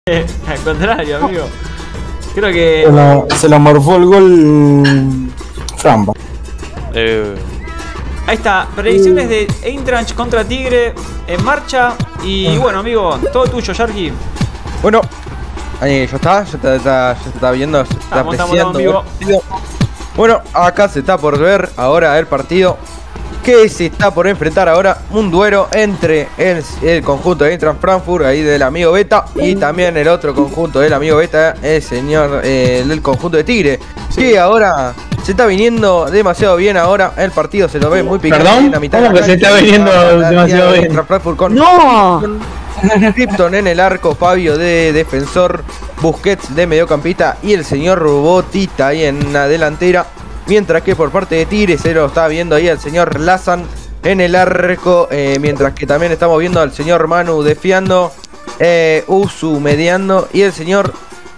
Al contrario, amigo. Creo que... Se lo morfó el gol Frampa. Ahí está, predicciones de Eintracht contra Tigre en marcha. Y bueno, amigo, todo tuyo, Sharky. Bueno, ahí ya está viendo, se está apreciando. Bueno, acá se está por ver ahora el partido que se está por enfrentar ahora. Un duelo entre el conjunto de Eintracht Frankfurt, ahí del amigo Beta, y también el otro conjunto del amigo Beta, el señor del conjunto de Tigre. Sí. Que ahora se está viniendo demasiado bien ahora. El partido se lo ve muy picante. ¿Perdón? En la mitad ¿Cómo que se está viniendo demasiado bien? Con ¡No! Krypton en el arco, Fabio de defensor, Busquets de mediocampista y el señor Botita ahí en la delantera. Mientras que por parte de Tigre se lo está viendo ahí al señor Lazan en el arco. Mientras que también estamos viendo al señor Manu desfiando, Usu mediando y el señor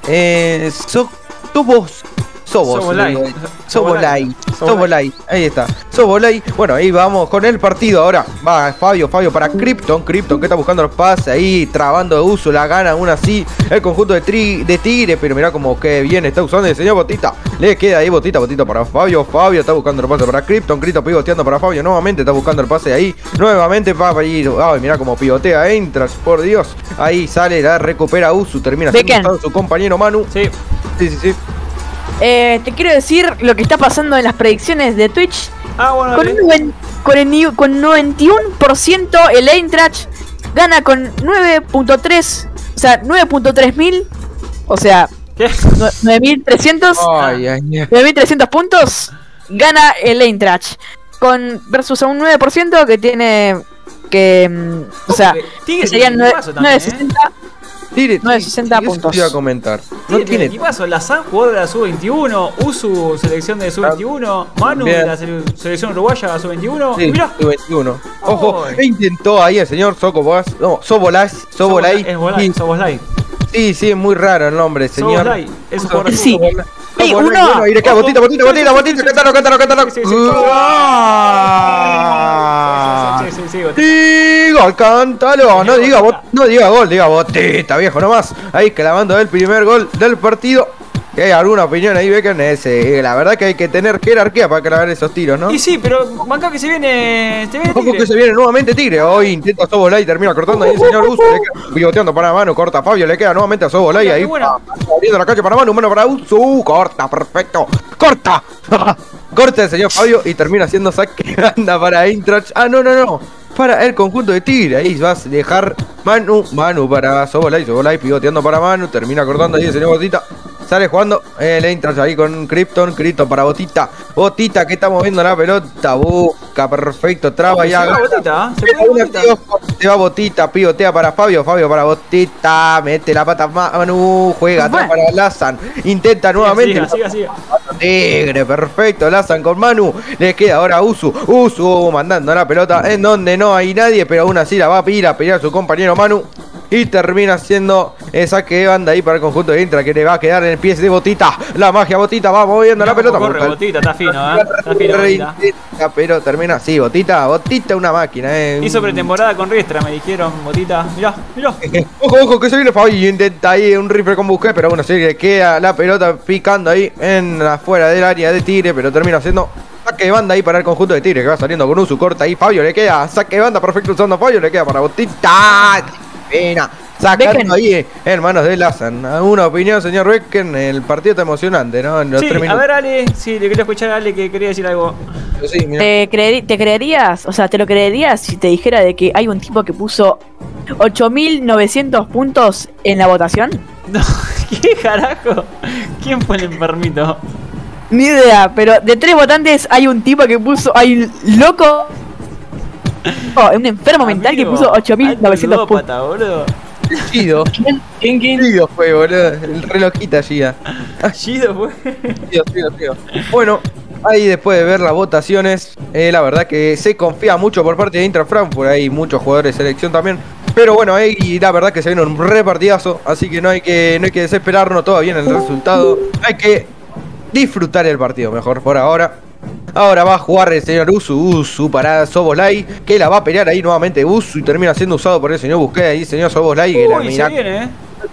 Sobolay, ahí está, Sobolay. Bueno, ahí vamos con el partido ahora. Va Fabio para Krypton que está buscando los pases ahí, trabando de Uso, la gana aún así el conjunto de Tigre, pero mirá como que bien está usando el señor Botita. Le queda ahí Botita para Fabio está buscando el pase para Krypton pivoteando para Fabio, nuevamente está buscando el pase ahí, nuevamente para ir. Ay, mirá como pivotea Eintracht, por Dios. Ahí sale, la recupera Usu, termina siendo su compañero Manu. Sí. Te quiero decir lo que está pasando en las predicciones de Twitch. Bueno, con 91% el Eintracht gana con 9.3, o sea, 9.3 mil, o sea, 9.300 9.300 puntos gana el Eintracht versus a un 9% que tiene o sea, Tigre serían 9.60. Tigre, 960 puntos. Eso iba a comentar. No tiene equipazo. Lazan, jugador de la sub-21. Usu, selección de sub-21. Manu, de la selección uruguaya, sub-21. Sí, mirá, sub-21. Ojo, intentó ahí el señor Sobolay. Sí, es muy raro el nombre, señor. Sobolay, es un jugador de sí. Bueno, ahí le queda Botita, cántalo. Sí, gol, cántalo. No diga gol, diga Botita, viejo, nomás. Ahí clavando el primer gol del partido. ¿Hay alguna opinión ahí, Becken? La verdad que hay que tener jerarquía para clavar esos tiros, ¿no? Y sí, pero banca que se viene Tigre. Ojo que se viene nuevamente Tigre. Hoy intenta Sobolay y termina cortando ahí el señor Uso. Le queda pivoteando para Manu, corta Fabio, le queda nuevamente a Sobolay ahí. Abriendo la calle para Manu, para Uso. Corta, perfecto. Corta el señor Fabio y termina haciendo saque de banda para Eintracht. No. Para el conjunto de Tigre, ahí vas a dejar Manu para Sobolay pivoteando para Manu, termina cortando ahí el señor Botita. Sale jugando el Eintracht ahí con Krypton para Botita que está moviendo la pelota, busca, perfecto, traba ya. Se va Botita, pivotea para Fabio para Botita, mete la pata Manu, juega atrás para Lazan, intenta nuevamente. Siga. Tigre, perfecto, Lazan con Manu, le queda ahora Usu mandando la pelota en donde no hay nadie, pero aún así la va a pelear su compañero Manu. Y termina siendo el saque de banda ahí para el conjunto de Eintracht, que le va a quedar en pies de Botita. La magia Botita va moviendo la pelota. Corre Botita, está fino, está fino Botita. Pero termina, sí, Botita una máquina, Hizo pretemporada con Riestra, me dijeron, Botita. Mirá. Ojo, que se viene Fabio, intenta ahí un rifle con Busquets, pero bueno, se le queda la pelota picando ahí afuera del área de Tigre, pero termina siendo saque de banda ahí para el conjunto de Tigre, que va saliendo con Usu, corta ahí, Fabio le queda, saque de banda, perfecto usando Fabio, le queda para Botita. Pena, sacando ahí en manos de Lazan. ¿Alguna opinión, señor Becken? El partido está emocionante, ¿no? En los 3 minutos. A ver, Ale, sí, le quería escuchar a Ale que quería decir algo. Sí, ¿Te creerías, te lo creerías si te dijera de que hay un tipo que puso 8.900 puntos en la votación? No, ¿qué carajo? ¿Quién fue el enfermito? Ni idea, pero de 3 votantes hay un tipo que puso, hay un loco, un enfermo mental que puso 8.900 puntos. Gido. ¿Quién? Gido fue, boludo. El relojita Gida. Gido fue. Gido. Bueno, ahí después de ver las votaciones, la verdad que se confía mucho por parte de Eintracht Frankfurt. Hay muchos jugadores de selección también. Pero bueno, ahí la verdad que se viene un repartidazo. Así que no hay que desesperarnos todavía en el resultado. Hay que disfrutar el partido mejor por ahora. Ahora va a jugar el señor Usu para Sobolay, que la va a pelear ahí nuevamente Usu y termina siendo usado por el señor Busquets ahí, señor Sobolay. Que se viene,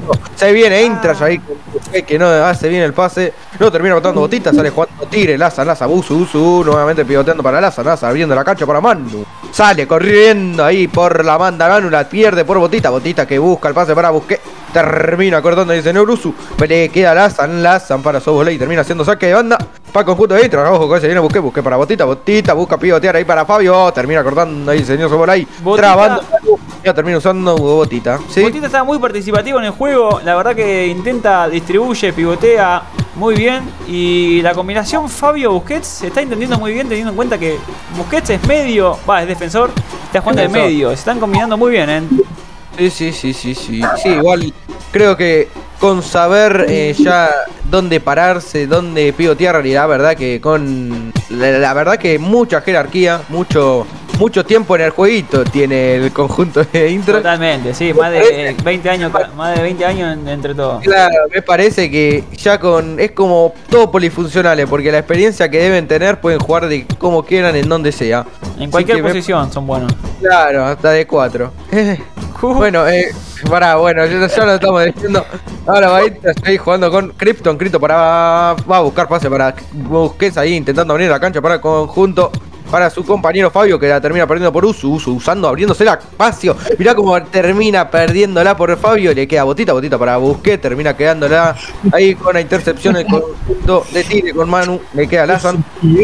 Se viene Eintracht ahí, que no hace bien el pase. No termina botando Botita, sale jugando Tigre. Laza, Usu, nuevamente pivoteando para Laza, abriendo la cancha para Manu. Sale corriendo ahí por la banda Manu, la pierde por Botita que busca el pase para Busquets. Termina cortando el señor Usu. Le queda Lazan para Soboslai. Termina haciendo saque de banda para el conjunto de Eintracht. Ojo que se viene Busquets para Botita busca pivotear ahí para Fabio. Termina cortando ahí el señor Soboslai. Trabando. Ya termina usando Botita. ¿Sí? Botita está muy participativo en el juego. La verdad que intenta, distribuye, pivotea muy bien. Y la combinación Fabio-Busquets se está entendiendo muy bien, teniendo en cuenta que Busquets es medio, es defensor. Está jugando de medio. Se están combinando muy bien, Sí, igual creo que con saber ya dónde pararse, dónde pivotear, y la verdad que con la verdad que mucha jerarquía, mucho tiempo en el jueguito tiene el conjunto de Eintracht. Totalmente, sí, más de 20 años entre todos. Claro, me parece que ya es como todo polifuncionales, porque la experiencia que deben tener pueden jugar de como quieran, en donde sea. En cualquier posición son buenos. Claro, hasta de 4. Bueno, ya lo estamos diciendo. Ahora va a ir ahí jugando con Krypton. Va a buscar pase para Busquets ahí, intentando abrir la cancha para el conjunto. Para su compañero Fabio, que la termina perdiendo por Usu, abriéndose el espacio. Mirá cómo termina perdiéndola por Fabio. Le queda Botita para Busquets. Termina quedándola ahí con la intercepción el conjunto de Tigre con Manu. Le queda Lazan.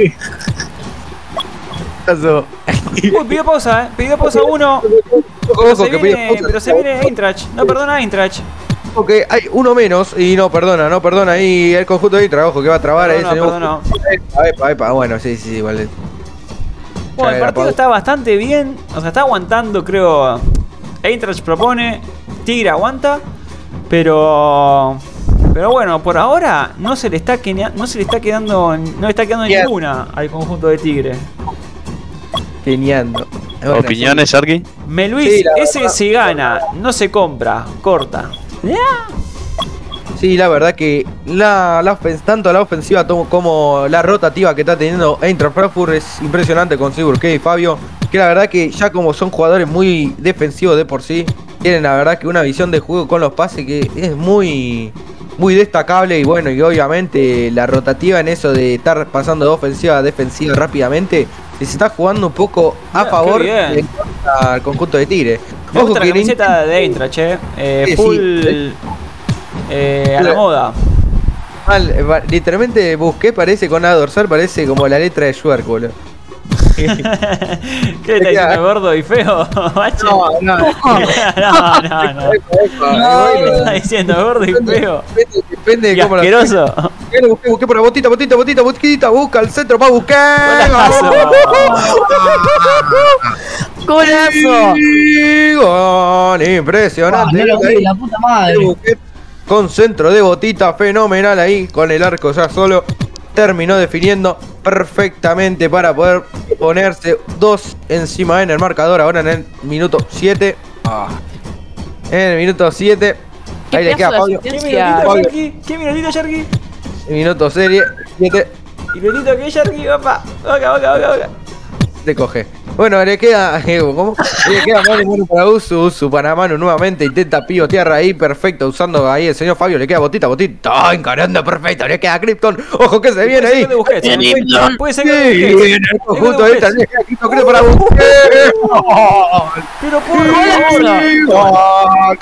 Pidió pausa uno. Pero se viene Eintracht. No perdona Eintracht. Ok, hay uno menos y no perdona ahí el conjunto de Eintracht. Ojo que va a trabar ahí. Epa. Bueno, sí, igual. Bueno, el partido está bastante bien. O sea, está aguantando, creo. Eintracht propone, Tigre aguanta. Pero bueno, por ahora no se le está quedando ninguna al conjunto de Tigre. Geniando. ¿Opiniones, Sharky? Meluis, sí, ese se gana, no se compra, corta. Sí, la verdad que tanto la ofensiva como la rotativa que está teniendo Eintracht Frankfurt es impresionante con Busquets y Fabio. Que la verdad que ya como son jugadores muy defensivos de por sí, tienen la verdad que una visión de juego con los pases que es muy destacable. Y bueno, y obviamente la rotativa en eso de estar pasando de ofensiva a defensiva rápidamente, se está jugando un poco a favor del conjunto de Tigre. Ojo que la camiseta de Eintracht, full a la moda. Literalmente Busquets parece con la dorsal, parece como la letra de Schwerk, boludo. ¿Qué le está diciendo, gordo y feo? No. ¿Qué le está diciendo, gordo y feo? Depende de cómo asqueroso. Busqué para Botita, busca el centro para Busquets. ¡Golazo! Gol, impresionante. La puta madre. Con centro de Botita, fenomenal ahí, con el arco ya solo. Terminó definiendo perfectamente para poder ponerse 2 encima en el marcador. Ahora en el minuto 7. En el minuto 7. Ahí le queda Pablo. ¿Qué minutito, Sharky? Minuto serie 7. ¿Y minutito qué, Sharky? Papá. Boca. Te coge. Bueno, le queda. ¿Cómo? Le queda Manu para Usu para Manu nuevamente. Intenta pivotear ahí, perfecto. Usando ahí el señor Fabio. Le queda Botita. Encarando perfecto. Le queda Krypton. Ojo que se viene ahí. Puede ser que viene el conjunto de esta. Le queda Krypton para Busquets. Pero por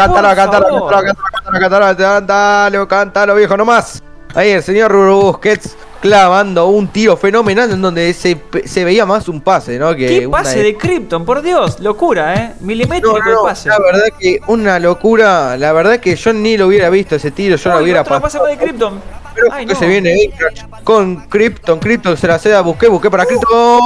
Cántalo, viejo, nomás. Ahí el señor Busquets clavando un tiro fenomenal en donde se veía más un pase, ¿no? ¿Qué pase de Krypton? Por Dios, locura, milimétrico el pase. La verdad que una locura, la verdad que yo ni lo hubiera visto ese tiro, yo lo hubiera pasado. Pase de Krypton. Pero que se viene con Krypton se la ceda a Busquets para Krypton.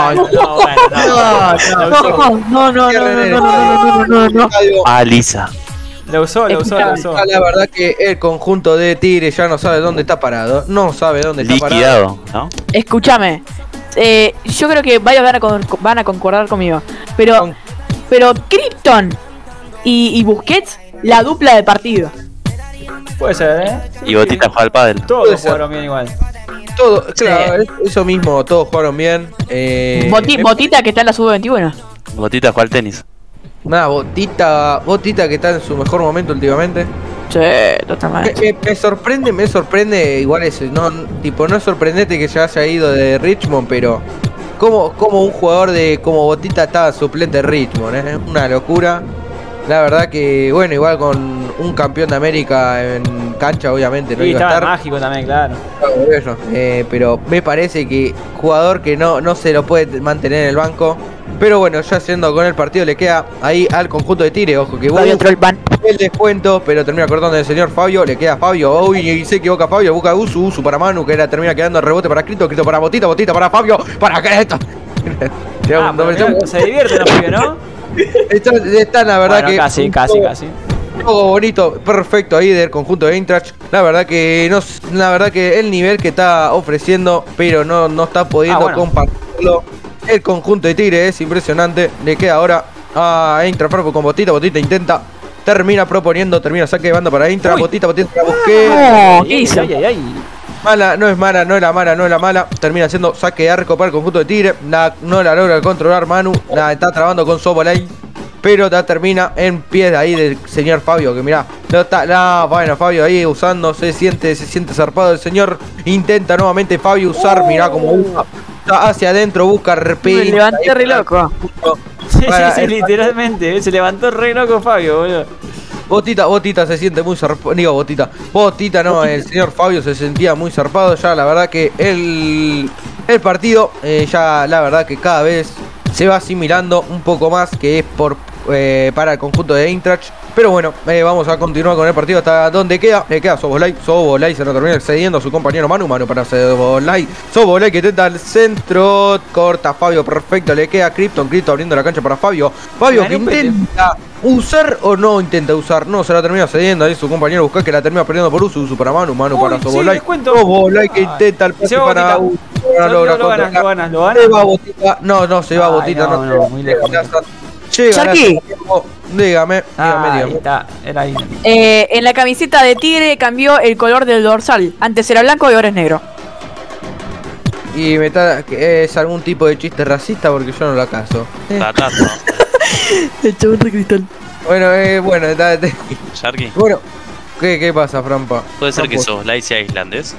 No. Alisa. Lo usó. La verdad que el conjunto de Tigre ya no sabe dónde está parado. No sabe dónde está liquidado, parado. ¿no? Escúchame. Yo creo que varios van a concordar conmigo. Pero Krypton y Busquets, la dupla de partido. Puede ser, Y Botita juega al pádel. Todos jugaron bien igual. Claro, eso mismo, todos jugaron bien. Botita que está en la sub-21. Botita juega al tenis. Nada, Botita que está en su mejor momento últimamente. Sí, totalmente. Me sorprende, igual eso, no, tipo, no es sorprendente que se haya ido de Richmond, pero como un jugador como Botita estaba suplente de Richmond, una locura. La verdad que, bueno, igual con un campeón de América en cancha, obviamente no iba a estar. Mágico también, claro. Pero me parece que jugador que no se lo puede mantener en el banco. Pero bueno, ya siendo con el partido le queda ahí al conjunto de Tigre, ojo que Fabio Trollpan. el descuento, pero termina cortando el señor Fabio, le queda a Fabio, uy, y se equivoca Fabio, busca Usu para Manu, que termina quedando el rebote para Crito para Botita para Fabio, para Crito. Se divierte los pibes, ¿no? Están la verdad, bueno, que casi. Todo bonito, perfecto ahí del conjunto de Eintracht. La verdad que el nivel que está ofreciendo, pero no está pudiendo compartirlo. El conjunto de Tigre es impresionante. Le queda ahora a Eintracht Frankfurt con Botita intenta, termina saque de banda para Eintracht. Botita para Busquets. ¿Qué hizo? No es la mala. Termina haciendo saque de arco para el conjunto de Tigre. No la logra controlar Manu. La está trabando con Sobolay. Pero termina en pie de ahí del señor Fabio. Que mirá. Bueno, Fabio ahí usando. Se siente zarpado el señor. Intenta nuevamente Fabio usar. Mirá como usa. Hacia adentro. Busca repente. Me levanté re loco. Sí, literalmente. Se levantó re loco Fabio, boludo. Botita se siente muy zarpado. Digo, Botita no, el señor Fabio se sentía muy zarpado. Ya la verdad que el partido ya la verdad que cada vez se va asimilando un poco más, que es para el conjunto de Eintracht. Pero bueno, vamos a continuar con el partido hasta donde queda. Le queda Sobolay se lo termina excediendo a su compañero Manu para Sobolay que intenta el centro, corta Fabio, perfecto, le queda Krypton abriendo la cancha para Fabio que intenta usar o no intenta usar, no, se la termina cediendo ahí su compañero Busquets, que la termina perdiendo por Usu para Manu para Sobolay. Sobolay que intenta el pase para Usu. Lo gana. Se va Botita. No, se va Botita. No, muy lejos. Dígame. Ahí está, era ahí. En la camiseta de Tigre cambió el color del dorsal. Antes era blanco y ahora es negro. Y es algún tipo de chiste racista porque yo no lo acaso. El chabón de cristal. Bueno, Sharky. Bueno, ¿qué pasa, Frampa? ¿Puede ser que Sobolay sea islandés?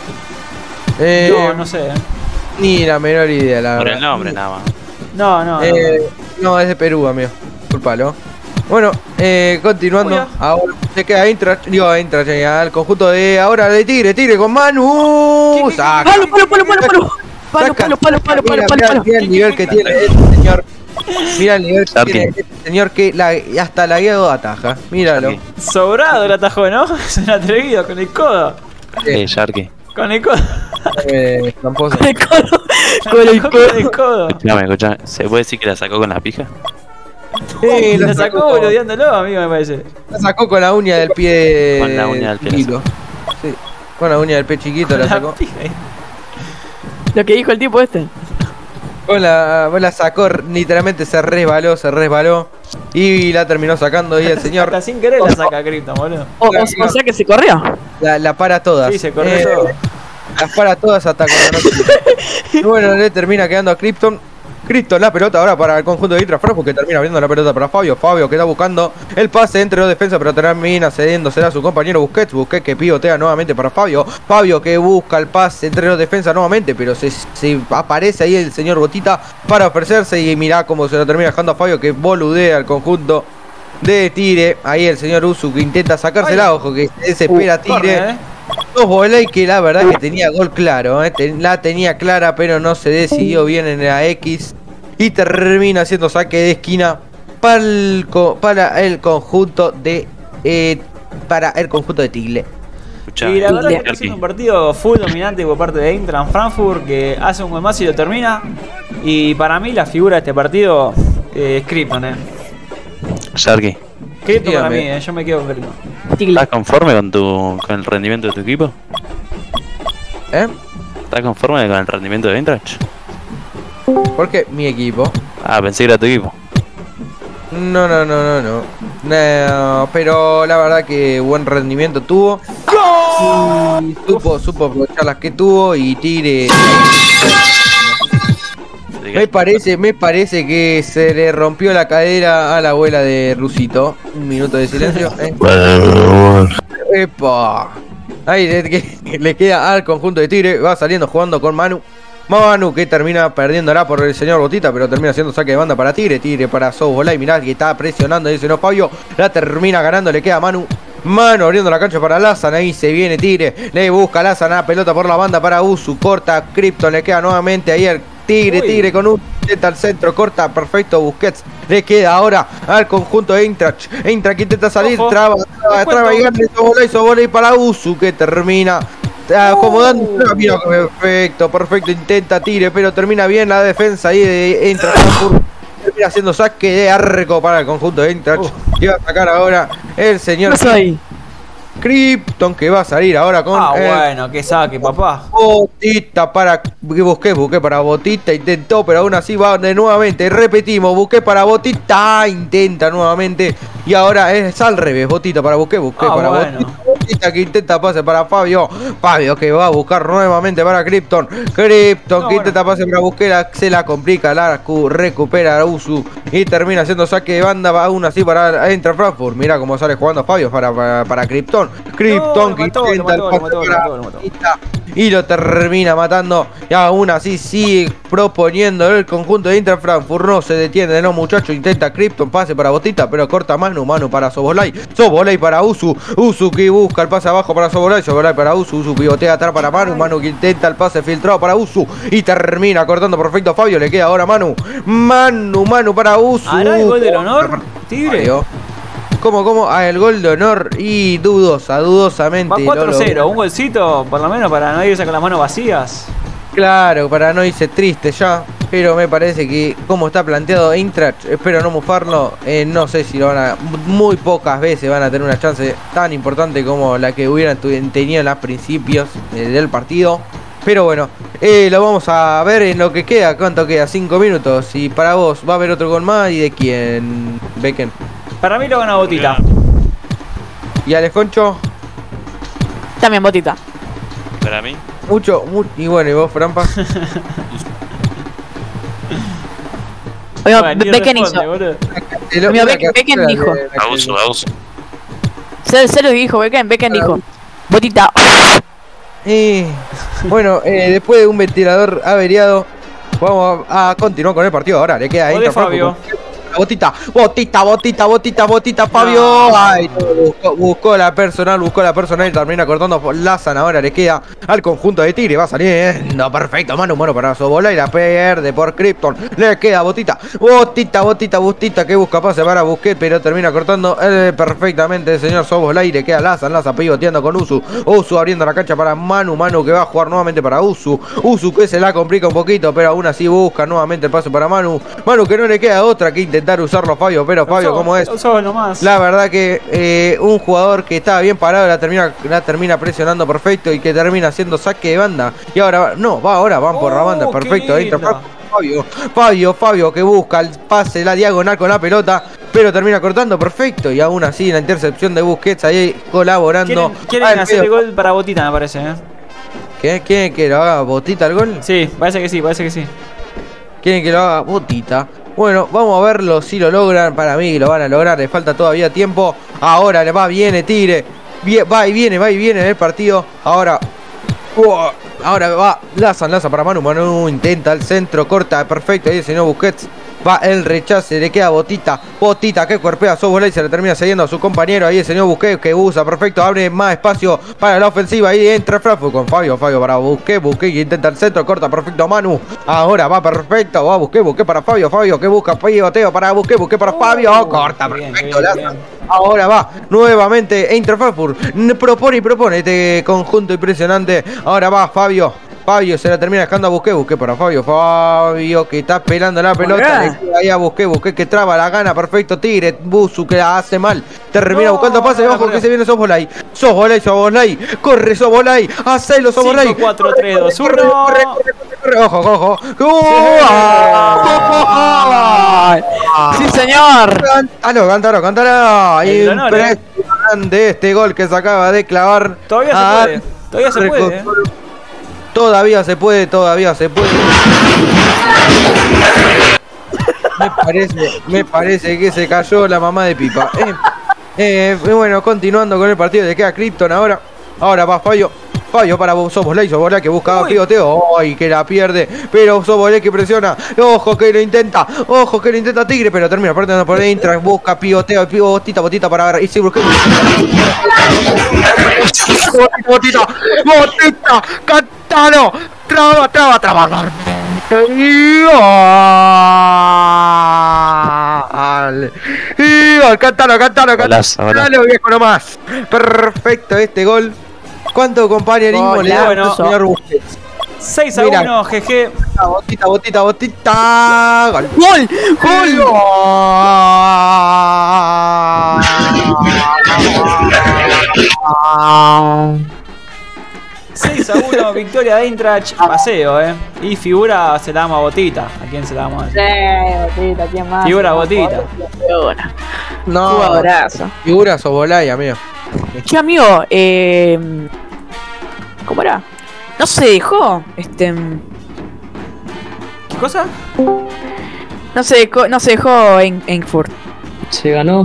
No sé. Ni la menor idea, la verdad. Por el nombre nada más. No, es de Perú, amigo. Culpalo. Bueno, continuando. Ahora se queda Eintracht al conjunto de Tigre con Manu. Palo. Mira el nivel que tiene este señor. Mira el nivel que tiene este señor, que hasta la guiado ataja. Míralo. Sobrado el atajo, ¿no? Es un atrevido con el codo. Sharky. Con el codo. Tramposo. Con el codo. Escuchame. ¿Se puede decir que la sacó con la pija? La sacó boludeándolo, amigo, me parece. La sacó con la uña del pie. Con la uña del pie. Chiquito. Sí, con la uña del pie chiquito la sacó. Lo que dijo el tipo este. La sacó, literalmente se resbaló y la terminó sacando y el señor. Hasta sin querer la saca Krypton, boludo. O sea que se corrió. La para todas. Sí, se corrió todo. Las para todas hasta con la noche. Y bueno, le termina quedando a Krypton la pelota ahora para el conjunto de Eintracht Frankfurt, que termina abriendo la pelota para Fabio que está buscando el pase entre los defensas, pero termina cediéndose a su compañero Busquets que pivotea nuevamente para Fabio que busca el pase entre los defensas nuevamente, pero se aparece ahí el señor Botita para ofrecerse y mirá cómo se lo termina dejando a Fabio, que boludea al conjunto de Tigre. Ahí el señor Usu que intenta sacársela, ojo que se desespera Tigre. Sobolay que la verdad que tenía gol claro, la tenía clara, pero no se decidió bien en la X y termina haciendo saque de esquina para el conjunto de Tigre. Y la verdad que está haciendo un partido full dominante por parte de Eintracht Frankfurt, que hace un gol más y lo termina. Y para mí la figura de este partido es Krypton, Sharky. Krypton para mí, yo me quedo con Krypton. ¿Estás conforme con el rendimiento de tu equipo? ¿Estás conforme con el rendimiento de Eintracht? ¿Por qué mi equipo? Pensé que era tu equipo. No, pero la verdad que buen rendimiento tuvo. Supo aprovechar las que tuvo y Tigre. Me parece que se le rompió la cadera a la abuela de Rusito. Un minuto de silencio. ¡Epa! Ahí le queda al conjunto de Tigre. Va saliendo jugando con Manu. Manu que termina perdiéndola por el señor Botita, pero termina haciendo saque de banda para Tigre. Tigre para Sobolay. Mirá que está presionando. Dice no, Fabio. La termina ganando. Le queda a Manu. Manu abriendo la cancha para Lazan. Ahí se viene Tigre. Le busca Lazan a pelota por la banda para Usu. Corta Krypton. Le queda nuevamente ahí el Tigre. Tigre con un intenta al centro. Corta perfecto Busquets. Le queda ahora al conjunto de Eintracht. Eintracht intenta salir. Traba y gana. Sobolay para Usu que termina acomodando. Mira, perfecto. Intenta Tigre, pero termina bien la defensa ahí de Eintracht. Termina haciendo saque de arco para el conjunto de Eintracht. Y va a sacar ahora el señor Krypton, que va a salir ahora con. Bueno, que saque, papá. Botita para. Busqué para Botita. Intentó, pero aún así va de nuevamente. Repetimos, busqué para Botita. Intenta nuevamente. Y ahora es al revés. Botita para busqué para Botita. Que intenta pase para Fabio. Fabio que va a buscar nuevamente para Krypton. Krypton que intenta pase para Busquera. Se la complica. La recupera a Usu. Y termina haciendo saque de banda. Aún así para entra Frankfurt. Mira cómo sale jugando Fabio para Krypton. Krypton que intenta el pase para Botita. Y lo termina matando. Y aún así sigue proponiendo el conjunto de Inter Frankfurt. No se detiene, no muchachos. Intenta Krypton, pase para Botita, pero corta Manu para Sobolay. Sobolay para Usu. Usu que busca el pase abajo para Sobolay. Sobolay para Usu. Usu pivotea atrás para Manu. Manu que intenta el pase filtrado para Usu. Y termina cortando perfecto a Fabio. Le queda ahora Manu para Usu. ¿Hará el gol del honor, Tigre? ¿Cómo? El gol de honor y dudosamente. Va 4-0, un golcito por lo menos para no irse con las manos vacías. Claro, para no irse triste ya. Pero me parece que como está planteado Eintracht, espero no mufarlo. No sé si lo van a. Muy pocas veces van a tener una chance tan importante como la que hubieran tenido en los principios del partido. Pero bueno, lo vamos a ver en lo que queda. ¿Cuánto queda? 5 minutos. Y para vos, ¿va a haber otro gol más? ¿Y de quién, Becken? Para mí lo gana Botita. ¿Y Alejoncho? También Botita. Para mí. Mucho. Y bueno, ¿y vos, Frampa? Becken hizo. Becken dijo. Abuso. Se lo dijo, Becken dijo. Botita. Bueno, después de un ventilador averiado, vamos a continuar con el partido ahora. Le queda ahí Fabio. Botita, Fabio. Ay, buscó la personal y termina cortando por Lazan. Ahora le queda al conjunto de Tigre. Va saliendo perfecto. Mano para Sobolay. La pierde por Krypton. Le queda Botita que busca pase para Busquets, pero termina cortando perfectamente el señor Sobolay. Le queda Lazan pivoteando con Usu. Usu abriendo la cancha para Manu que va a jugar nuevamente para Usu que se la complica un poquito, pero aún así busca nuevamente el pase para Manu que no le queda otra que intentar usarlo a Fabio, pero Fabio como es, la verdad que un jugador que estaba bien parado la termina presionando perfecto y que termina haciendo saque de banda. Y ahora van por la banda, perfecto. Fabio que busca el pase, la diagonal con la pelota, pero termina cortando perfecto. Y aún así la intercepción de Busquets ahí colaborando. Quieren hacer el gol para Botita, me parece. ¿Quieren que lo haga Botita el gol? Sí, parece que sí. Quieren que lo haga Botita. Bueno, vamos a verlo si lo logran. Para mí lo van a lograr, le falta todavía tiempo. Ahora viene Tigre. Va y viene en el partido. Ahora va Lazan para Manu intenta el centro, corta, perfecto. Ahí el señor Busquets. Va el rechace, le queda Botita que cuerpea a Sobolay, se le termina cediendo a su compañero. Ahí el señor Busquets que usa, perfecto, abre más espacio para la ofensiva. Ahí entra Frankfurt con Fabio para Busquets que intenta el centro, corta perfecto Manu. Ahora va perfecto, va Busquets para Fabio que busca pivoteo para Busquets para Fabio, corta perfecto. Bien. Ahora va nuevamente Eintracht Frankfurt, propone este conjunto impresionante. Ahora va Fabio se la termina dejando a Busquets para Fabio que está pelando la pelota. Le queda ahí a Busquets que traba, la gana, perfecto Tigre. Busu que la hace mal, termina buscando pase debajo que se viene Sobolay. Corre Sobolay, hacelo Sobolay. 5, 4, 3, 2, 1. Corre, ojo. Sí, señor. Cántalo. Impresionante este gol que se acaba de clavar. Todavía se puede. Todavía se puede, todavía se puede. Me parece que se cayó la mamá de Pipa. Bueno, continuando con el partido, le queda Krypton ahora. Ahora va Fabio. Fabio para Sobolay que buscaba pivoteo. ¡Ay, que la pierde! Pero Sobolay que presiona. ¡Ojo que lo intenta! ¡Ojo que lo intenta Tigre! Pero termina partiendo por dentro. Busca pivoteo. Botita para ver. Y seguro que... Botita. ¡Cantano! ¡Traba! Cantalo, viejo nomás. Perfecto este gol. ¿Cuánto compañerismo le da al señor Busquets? 6-1, GG. Botita. ¡Gol! 6-1, victoria de Eintracht, paseo, Y figura se la damos a Botita. ¿A quién se la damos? Botita, ¿quién más? Figura Botita. No, jugadorazo. Figura Sobolay, amigo. Che, amigo, ¿cómo era? No se dejó, ¿Qué cosa? No se dejó en Frankfurt. Se ganó.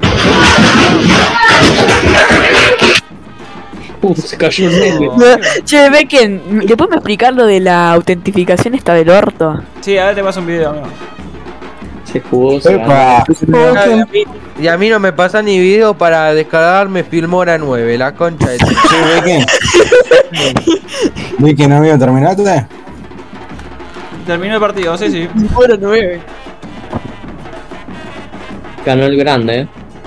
Se cayó el medio. Che, Becken, ¿le puedes explicar lo de la autentificación esta del orto? Sí, a ver te paso un video, amigo. Se jugó, se ganó. Y a mí no me pasa ni video para descargarme Filmora 9, la concha de... Vicky, amigo, ¿terminaste? Terminó el partido, sí. Filmora 9. Ganó el grande,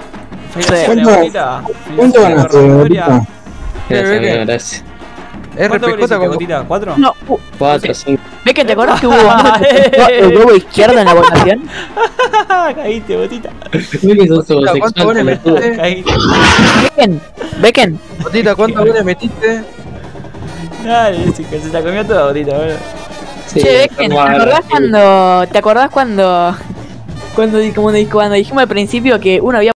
¿Cuánto ganaste, Botita? Gracias. ¿Cuánto con Botita? ¿4? No, 4, 5. Becken, ¿te acordás que hubo el huevo izquierdo en la votación? Caíste, Botita. ¿Cuántos goles metiste? Caíste. Becken. Botita, ¿cuántos goles metiste? Dale, chica, se la comió toda Botita, boludo. Che, Becken, ¿te acordás cuando dijimos al principio que uno había